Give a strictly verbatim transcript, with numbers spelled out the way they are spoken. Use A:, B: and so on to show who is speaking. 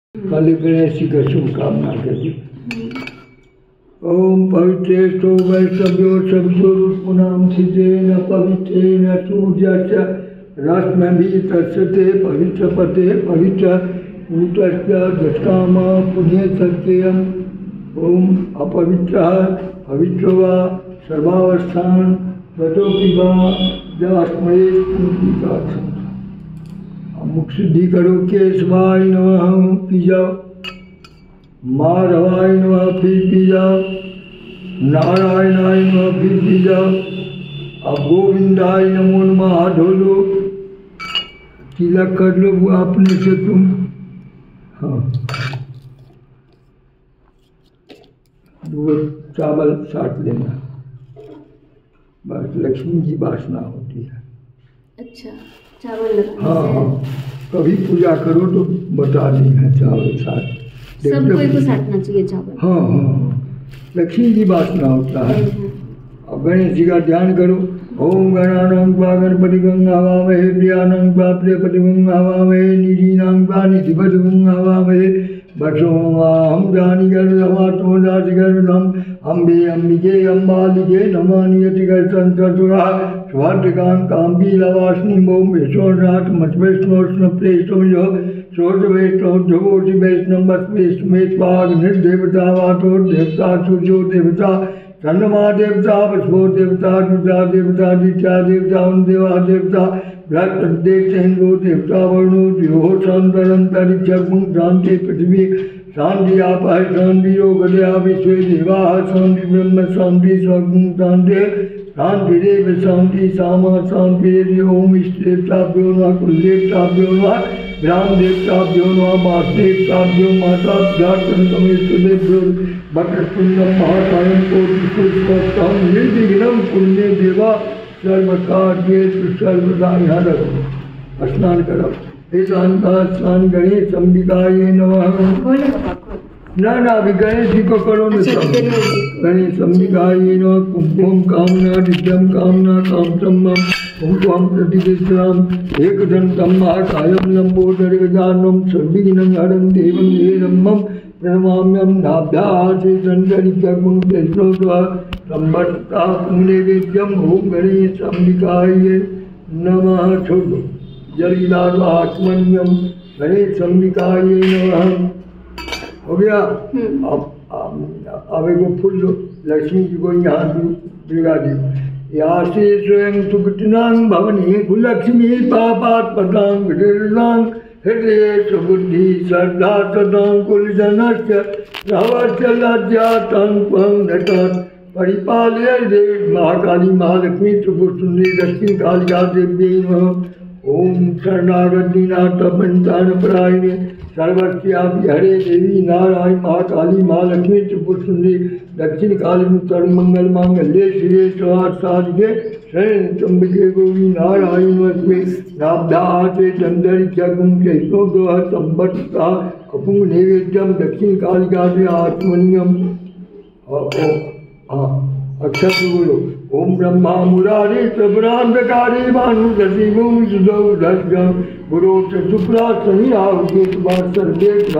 A: काली गणेश जी का शुभकामना करिए। ओम पवित्रेष्टो वैष्णव्यो शब्दो पुनाम सिजेन पवित्रेण सूर्यस्य रश्मिभिः तत्सते पवित्रपते पवित्र ऊतस्य दशकामा पुण्य सत्यम्। ओम अपवित्रः पवित्रो वा सर्वावस्थान ततोपि वा जास्महे पूजिता। मुख शुद्धि करो केशवाय नमः पी जाओ, माधवाय नमः फिर पी जाओ, नारायणाय नमः फिर पी जाओ, अब गोविंदाय नमो नमः हाथ धो लो, तिलक कर लो अपने से तुम। हाँ दो चावल साट लेना, बस लक्ष्मी की वासना होती है।
B: अच्छा चावल लगाने
A: हाँ हाँ कभी पूजा करो तो बता दी है चावल साथ
B: सबको को साटना चाहिए चावल।
A: हाँ हाँ लक्ष्मी की वासना होता है। अब गणेश जी का ध्यान करो। ओम गणानां त्वा गणपतिं आवामहे, प्रियाणां त्वा प्रियपतिं आवामहे, निधीनां त्वा निधिपतिं आवामहे, वसोमाहं जानिगर्भमातो जातिगर्भम् अम्बे अम्बिके अम्बालिके नमानि यतिगर्भसंसुरा स्वार्थिकां काम्बीलवासिनीं ओम विष्णुनाथ मत्वैष्णोष्ण प्रेष्ठो सोच वैष्णव ध्रुवोति वैष्णव वैष्णवे स्वाग निर्देवता वातो देवता सूर्यो देवता चंद्रमा देवता वसुओ देवता रुद्रा देवता दित्या देवता उन देवा देवता बृहस्पतिर्देवतेन्द्रो देवता वर्णो दिवो शांतरंतरिक्षं शांति पृथ्वी शांति आपः शांति योगदया विश्वे देवाः शांति ब्रह्म शांति स्वर्गं शांति शांति देव शांति सामा शांति। ओम इष्ट देवताभ्यो नमः, कुल देवताभ्यो नमः, ग्राम देवताभ्यो नमः, मास देवताभ्यो माताभ्यो वक्रतुंडं महाकायं कोटिसूर्यसमप्रभं निर्विघ्नं कुरुमे देवा सर्वकार्येषु सर्वदा। यहाँ रखो स्नान करो। वेदांता स्नान गणेश अंबिकाये नमः। ना ना अभी गणेश जी को करो ना सब। गणेश अंबिकाये नमः। कुंकुम कामना नित्यम कामना कामतम कुंकुम प्रतिदिशराम एकदंतं महाकायं लंबोदर गजाननं सर्वविघ्नं हरं देवं हेरम्बं प्रणमाम्यहं। नाभ्यासे चंद्रिकं कृष्णोद्वा संवर्ता नैवेद्यम। ओम गणेश अंबिकाये नमः। छोड़ो जलिलात्मन्यम गणेश अंबिकाये नमः। हो गया। अब अब एगो फूल लो, लक्ष्मी जी को यहाँ बिगा दी। यासे स्वयं सुकृतिनां भवनी कुलक्ष्मी पापात् पदां विदीर्णां हृदय सुबुद्धि श्रद्धा सदां कुलजनस्य रहस्य लज्जातां त्वं नटात् परिपालय देवी महाकाली महालक्ष्मी त्रिपुर सुंदरी दक्षिण कालिका देव्यै नमः। ओम शरणागत दीनाथ पंचान परायणे सर्वस्यापि हरे देवी नारायण महाकाली महालक्ष्मी त्रिपुर सुंदरी दक्षिण काली सर्वमंगल मांगल्ये शिवे सर्वार्थसाधिके शरण्ये त्र्यंबके गौरी नारायणी नमोस्तुते। नाभ्यासे चंद्रिकं कृष्णोद्वा संवर्ता कपुंग नैवेद्यम दक्षिण कालिका आत्मनियम। अक्षर बोलो। ओम ब्रह्मा मुरारी त्रिपुरांधकारी भानुशशि भूमि सुधौ धज्जं गुरु चतुप्रा शनि राहु केतु सर्वे